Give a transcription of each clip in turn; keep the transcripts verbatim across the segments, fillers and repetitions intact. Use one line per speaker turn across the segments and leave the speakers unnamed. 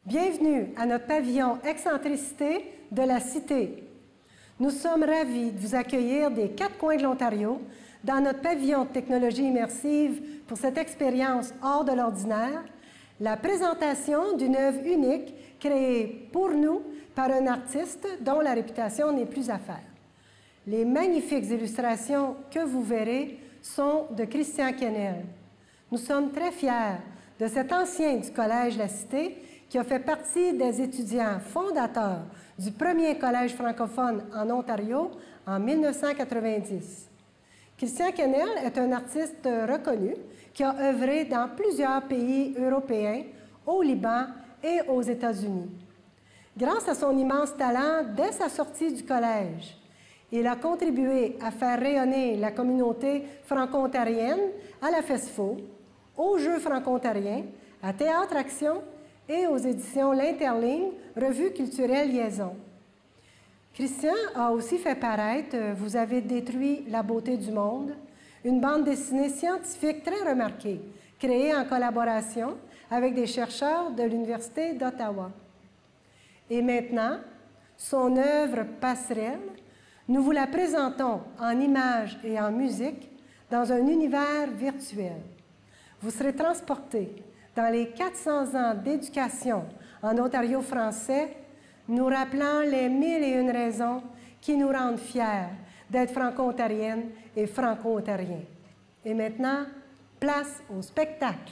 Bienvenue à notre pavillon Excentricité de la Cité. Nous sommes ravis de vous accueillir des quatre coins de l'Ontario dans notre pavillon de technologie immersive pour cette expérience hors de l'ordinaire, la présentation d'une œuvre unique créée pour nous par un artiste dont la réputation n'est plus à faire. Les magnifiques illustrations que vous verrez sont de Christian Quesnel. Nous sommes très fiers de cet ancien du Collège La Cité qui a fait partie des étudiants fondateurs du premier collège francophone en Ontario en mille neuf cent quatre-vingt-dix. Christian Quesnel est un artiste reconnu qui a œuvré dans plusieurs pays européens, au Liban et aux États-Unis. Grâce à son immense talent dès sa sortie du collège, il a contribué à faire rayonner la communauté franco-ontarienne à la FESFO, aux Jeux franco-ontariens, à Théâtre Action et aux éditions L'Interligne, revue culturelle Liaison. Christian a aussi fait paraître « Vous avez détruit la beauté du monde », une bande dessinée scientifique très remarquée, créée en collaboration avec des chercheurs de l'Université d'Ottawa. Et maintenant, son œuvre Passerelle, nous vous la présentons en images et en musique dans un univers virtuel. Vous serez transportés dans les quatre cents ans d'éducation en Ontario français, nous rappelant les mille et une raisons qui nous rendent fiers d'être franco-ontariennes et franco-ontariens. Et maintenant, place au spectacle.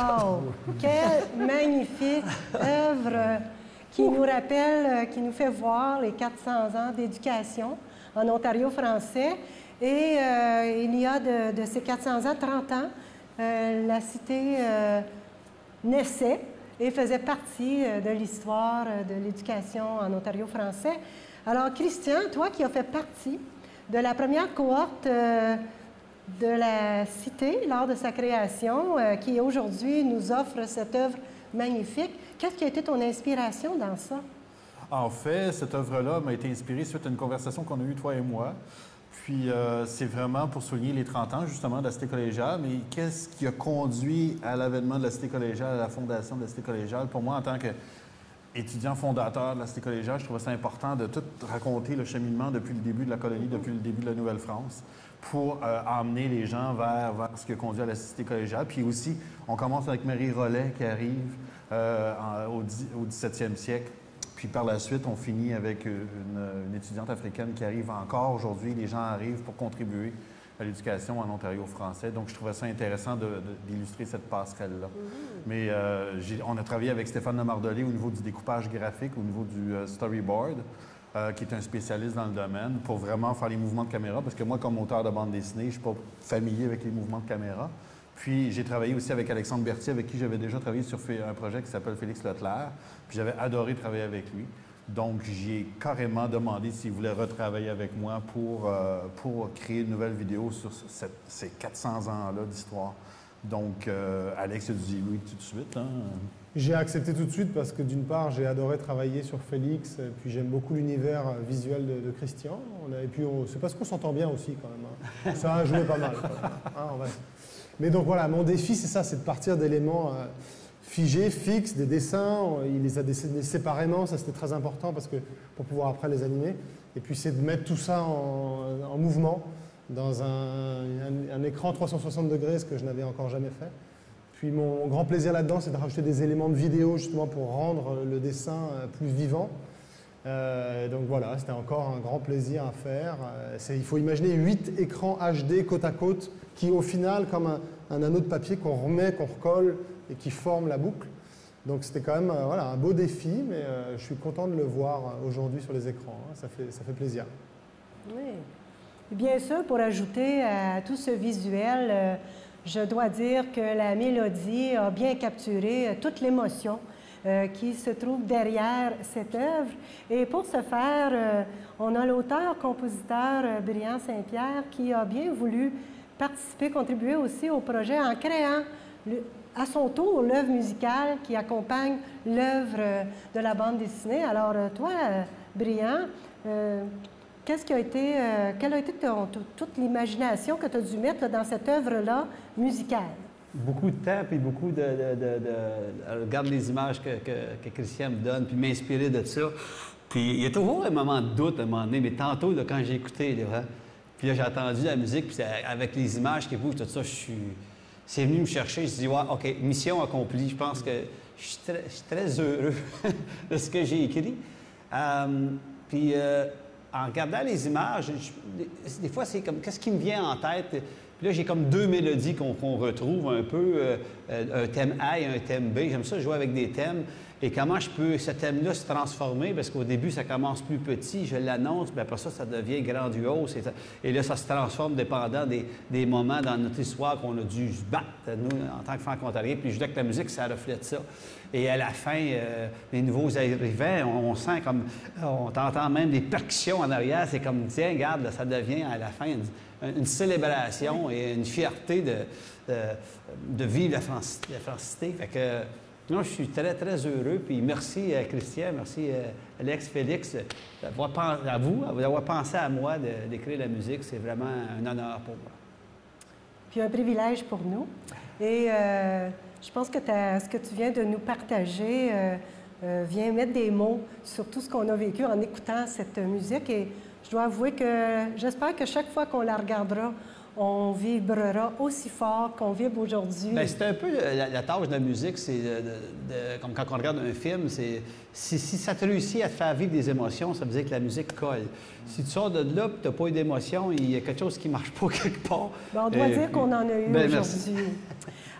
Wow! Quelle magnifique œuvre qui nous rappelle, qui nous fait voir les quatre cents ans d'éducation en Ontario français. Et euh, il y a de, de ces quatre cents ans, trente ans, euh, la cité euh, naissait et faisait partie euh, de l'histoire euh, de l'éducation en Ontario français. Alors, Christian, toi qui as fait partie de la première cohorte euh, de la cité lors de sa création, euh, qui aujourd'hui nous offre cette œuvre magnifique, qu'est-ce qui a été ton inspiration dans ça?
En fait, cette œuvre-là m'a été inspirée suite à une conversation qu'on a eue, toi et moi. Puis, euh, c'est vraiment pour souligner les trente ans, justement, de la Cité collégiale. Mais qu'est-ce qui a conduit à l'avènement de la Cité collégiale, à la fondation de la Cité collégiale? Pour moi, en tant qu'étudiant fondateur de la Cité collégiale, je trouvais ça important de tout raconter le cheminement depuis le début de la colonie, depuis le début de la Nouvelle-France, pour euh, emmener les gens vers, vers ce qui a conduit à la Cité collégiale. Puis aussi, on commence avec Marie Rollet qui arrive euh, en, au, au dix-septième siècle. Puis par la suite, on finit avec une, une étudiante africaine qui arrive encore aujourd'hui. Les gens arrivent pour contribuer à l'éducation en Ontario français. Donc, je trouvais ça intéressant d'illustrer cette passerelle-là. Mm-hmm. Mais euh, on a travaillé avec Stéphane Lemardolé au niveau du découpage graphique, au niveau du euh, storyboard, euh, qui est un spécialiste dans le domaine, pour vraiment faire les mouvements de caméra. Parce que moi, comme auteur de bande dessinée, je ne suis pas familier avec les mouvements de caméra. Puis, j'ai travaillé aussi avec Alexandre Berthier, avec qui j'avais déjà travaillé sur un projet qui s'appelle Félix Leclerc. Puis, j'avais adoré travailler avec lui. Donc, j'ai carrément demandé s'il voulait retravailler avec moi pour, euh, pour créer une nouvelle vidéo sur cette, ces quatre cents ans-là d'histoire. Donc, euh, Alex a dit oui tout de suite. Hein?
J'ai accepté tout de suite parce que, d'une part, j'ai adoré travailler sur Félix, et puis j'aime beaucoup l'univers visuel de, de Christian. On a, et puis, c'est parce qu'on s'entend bien aussi, quand même. Hein. Ça a joué pas mal. Hein, on va... Mais donc voilà, mon défi, c'est ça, c'est de partir d'éléments euh, figés, fixes, des dessins. Il les a dessinés séparément, ça c'était très important parce que, pour pouvoir après les animer. Et puis c'est de mettre tout ça en, en mouvement dans un, un, un écran trois cent soixante degrés, ce que je n'avais encore jamais fait. Puis mon grand plaisir là-dedans, c'est de rajouter des éléments de vidéo justement pour rendre le dessin plus vivant. Euh, donc voilà, c'était encore un grand plaisir à faire. Euh, il faut imaginer huit écrans H D côte à côte qui, au final, comme un, un anneau de papier qu'on remet, qu'on recolle et qui forment la boucle. Donc c'était quand même euh, voilà, un beau défi, mais euh, je suis content de le voir aujourd'hui sur les écrans. Hein, ça fait, ça fait plaisir.
Oui. Et bien sûr, pour ajouter à tout ce visuel, euh, je dois dire que la mélodie a bien capturé euh, toute l'émotion Euh, qui se trouve derrière cette œuvre. Et pour ce faire, euh, on a l'auteur-compositeur euh, Brian Saint-Pierre qui a bien voulu participer, contribuer aussi au projet en créant le, à son tour l'œuvre musicale qui accompagne l'œuvre euh, de la bande dessinée. Alors euh, toi, euh, Brian, euh, qu'est-ce qui a été, euh, quelle a été ton, toute l'imagination que tu as dû mettre là, dans cette œuvre-là musicale?
Beaucoup de temps, puis beaucoup de... de, de, de regarder les images que, que, que Christian me donne, puis m'inspirer de ça. Puis il y a toujours un moment de doute à un moment donné, mais tantôt, là, quand j'ai écouté, là, puis là, j'ai entendu la musique, puis avec les images qui bougent, tout ça, je suis... C'est venu me chercher, je me suis dit, ouais, OK, mission accomplie. Je pense que je suis très, je suis très heureux de ce que j'ai écrit. Euh, puis euh, en regardant les images, je, des fois, c'est comme, qu'est-ce qui me vient en tête? Puis là, j'ai comme deux mélodies qu'on qu'on retrouve un peu, euh, un thème A et un thème B. J'aime ça jouer avec des thèmes. Et comment je peux, ce thème-là, se transformer? Parce qu'au début, ça commence plus petit, je l'annonce, puis après ça, ça devient grandiose. Et, ça, et là, ça se transforme dépendant des, des moments dans notre histoire qu'on a dû se battre, nous, en tant que franco-ontariens. Puis je dis que la musique, ça reflète ça. Et à la fin, euh, les nouveaux arrivants, on, on sent comme... On t'entend même des percussions en arrière. C'est comme, tiens, regarde, là, ça devient à la fin une, une célébration et une fierté de, de, de vivre la, France, la francité. Fait que... Non, je suis très, très heureux. Puis merci à Christian, merci à Alex, Félix, d'avoir à vous, d'avoir pensé à moi d'écrire la musique. C'est vraiment un honneur pour moi.
Puis un privilège pour nous. Et euh, je pense que ce que tu viens de nous partager euh, euh, vient mettre des mots sur tout ce qu'on a vécu en écoutant cette musique. Et je dois avouer que j'espère que chaque fois qu'on la regardera, on vibrera aussi fort qu'on vibre aujourd'hui.
Bien, c'est un peu la, la tâche de la musique, c'est comme quand on regarde un film, c'est si, si ça te réussit à te faire vivre des émotions, ça veut dire que la musique colle. Si tu sors de là et tu n'as pas eu d'émotion, il y a quelque chose qui ne marche pas quelque part.
Bien, on doit euh, dire qu'on en a eu
ben,
aujourd'hui.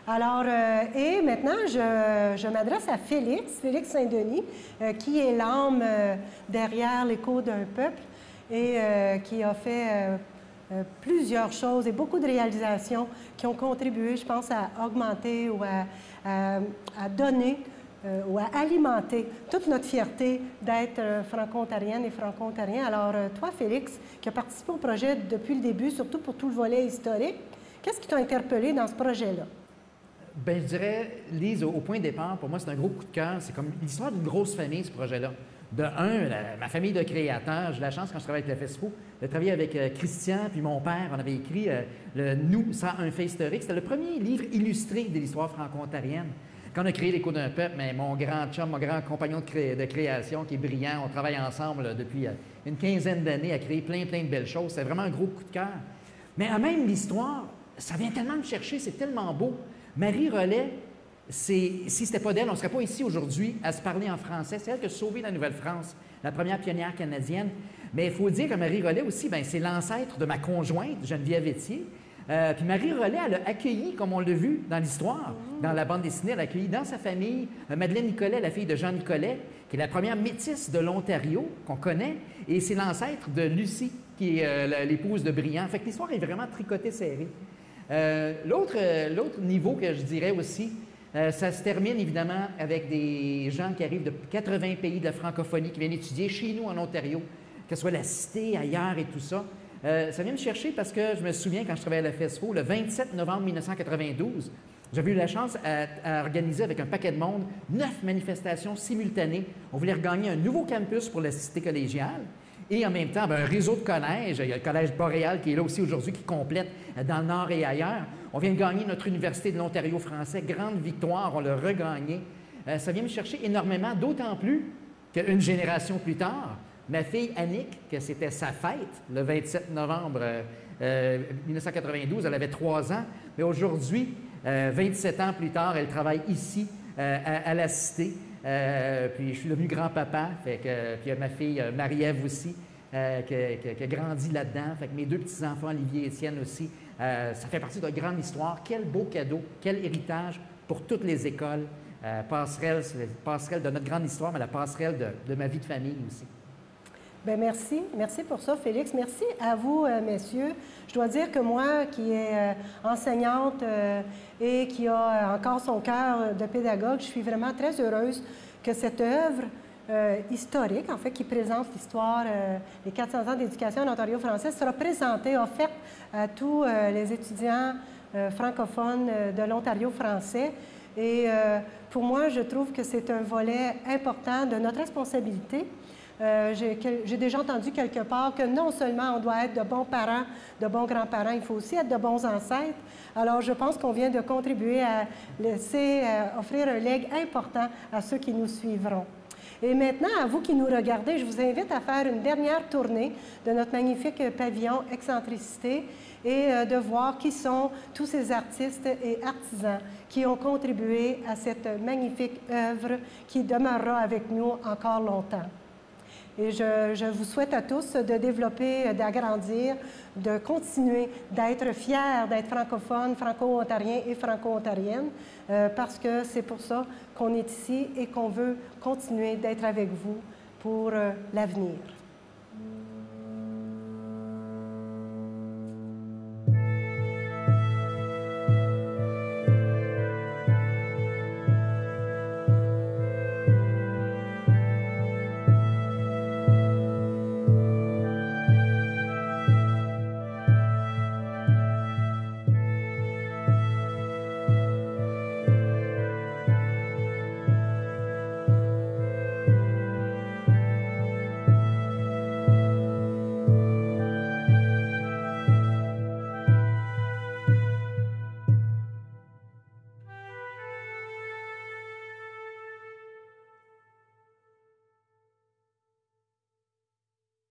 Alors, euh, et maintenant, je, je m'adresse à Félix, Félix Saint-Denis, euh, qui est l'âme euh, derrière l'Écho d'un peuple et euh, qui a fait euh, euh, plusieurs choses et beaucoup de réalisations qui ont contribué, je pense, à augmenter ou à, à, à donner euh, ou à alimenter toute notre fierté d'être euh, franco-ontarienne et franco-ontarien. Alors, euh, toi, Félix, qui as participé au projet depuis le début, surtout pour tout le volet historique, qu'est-ce qui t'a interpellé dans ce projet-là?
Bien, je dirais, Lise, au, au point de départ, pour moi, c'est un gros coup de cœur. C'est comme l'histoire d'une grosse famille, ce projet-là. De un, la- ma famille de créateurs, j'ai la chance, quand je travaille avec le FESFO, de travailler avec euh, Christian, puis mon père. On avait écrit euh, le Nous, ça, un fait historique. C'était le premier livre illustré de l'histoire franco-ontarienne. Quand on a créé l'Écho d'un peuple, mais mon grand chum, mon grand compagnon de, cré- de création, qui est brillant, on travaille ensemble là, depuis euh, une quinzaine d'années à créer plein, plein de belles choses. C'est vraiment un gros coup de cœur. Mais à même l'histoire, ça vient tellement me chercher, c'est tellement beau. Marie Rollet, c'est, si ce n'était pas d'elle, on ne serait pas ici aujourd'hui à se parler en français. C'est elle qui a sauvé la Nouvelle-France, la première pionnière canadienne. Mais il faut dire que Marie Rollet aussi, bien, c'est l'ancêtre de ma conjointe, Geneviève Étier. Euh, puis Marie Rollet, elle a accueilli, comme on l'a vu dans l'histoire, dans la bande dessinée, elle a accueilli dans sa famille euh, Madeleine Nicolet, la fille de Jean Nicolet, qui est la première métisse de l'Ontario qu'on connaît, et c'est l'ancêtre de Lucie, qui est euh, la- l'épouse de Briand. Fait que l'histoire est vraiment tricotée serrée. Euh, l'autre, euh, l'autre niveau que je dirais aussi, euh, ça se termine évidemment avec des gens qui arrivent de quatre-vingts pays de la francophonie, qui viennent étudier chez nous en Ontario, que ce soit la cité, ailleurs et tout ça. Euh, ça vient me chercher parce que je me souviens, quand je travaillais à la FESFO, le vingt-sept novembre mille neuf cent quatre-vingt-douze, j'avais eu la chance à, à organiser avec un paquet de monde neuf manifestations simultanées. On voulait regagner un nouveau campus pour la cité collégiale. Et en même temps, ben, un réseau de collèges. Il y a le Collège Boréal qui est là aussi aujourd'hui, qui complète euh, dans le Nord et ailleurs. On vient de gagner notre Université de l'Ontario français. Grande victoire, on l'a regagné. Euh, ça vient me chercher énormément, d'autant plus qu'une génération plus tard, ma fille Annick, que c'était sa fête, le vingt-sept novembre euh, euh, mille neuf cent quatre-vingt-douze, elle avait trois ans. Mais aujourd'hui, euh, vingt-sept ans plus tard, elle travaille ici, euh, à, à la Cité. Euh, puis je suis devenu grand-papa, fait que, puis il y a ma fille euh, Marie-Ève aussi, euh, qui, qui- qui a grandi là-dedans. Fait que mes deux petits-enfants, Olivier et Étienne aussi, euh, ça fait partie d'une grande histoire. Quel beau cadeau, quel héritage pour toutes les écoles. Euh, passerelle, c'est la passerelle de notre grande histoire, mais la passerelle de, de ma vie de famille aussi.
Bien, merci. Merci pour ça, Félix. Merci à vous, euh, messieurs. Je dois dire que moi, qui est euh, enseignante euh, et qui a euh, encore son cœur de pédagogue, je suis vraiment très heureuse que cette œuvre euh, historique, en fait, qui présente l'histoire euh, des quatre cents ans d'éducation en Ontario française, sera présentée, offerte à tous euh, les étudiants euh, francophones euh, de l'Ontario français. Et euh, pour moi, je trouve que c'est un volet important de notre responsabilité. Euh, j'ai, j'ai déjà entendu quelque part que non seulement on doit être de bons parents, de bons grands-parents, il faut aussi être de bons ancêtres. Alors, je pense qu'on vient de contribuer à laisser, à offrir un legs important à ceux qui nous suivront. Et maintenant, à vous qui nous regardez, je vous invite à faire une dernière tournée de notre magnifique pavillon Excentricité et euh, de voir qui sont tous ces artistes et artisans qui ont contribué à cette magnifique œuvre qui demeurera avec nous encore longtemps. Et je, je vous souhaite à tous de développer, d'agrandir, de continuer d'être fiers d'être francophones, franco-ontariens et franco-ontariennes, euh, parce que c'est pour ça qu'on est ici et qu'on veut continuer d'être avec vous pour euh, l'avenir.